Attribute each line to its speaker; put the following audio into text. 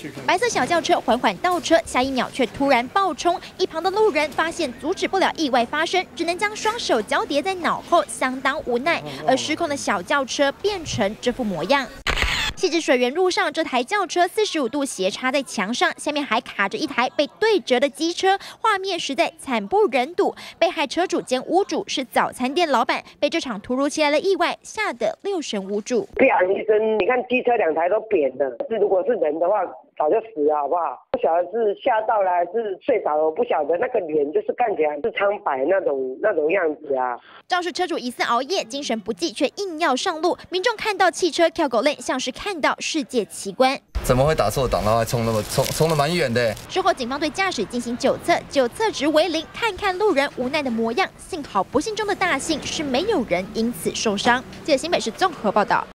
Speaker 1: 白色小轿车缓缓倒车，下一秒却突然爆冲，一旁的路人发现阻止不了意外发生，只能将双手交叠在脑后，相当无奈。而失控的小轿车变成这副模样。 汐止水源路上，这台轿车45度斜插在墙上，下面还卡着一台被对折的机车，画面实在惨不忍睹。被害车主兼屋主是早餐店老板，被这场突如其来的意外吓得六神无主。
Speaker 2: 啪一声，你看机车2台都扁的，如果是人的话，早就死了，好不好？不晓得是吓到了还是睡着了，我不晓得那个脸就是看起来是苍白那种样子啊。
Speaker 1: 肇事车主疑似熬夜，精神不济，却硬要上路。民众看到汽车跳狗类，像是看到世界奇观。
Speaker 3: 怎么会打错档，然后还冲得蛮远的？
Speaker 1: 之后，警方对驾驶进行酒测值为0，看看路人无奈的模样。幸好不幸中的大幸是没有人因此受伤。记者新北市综合报道。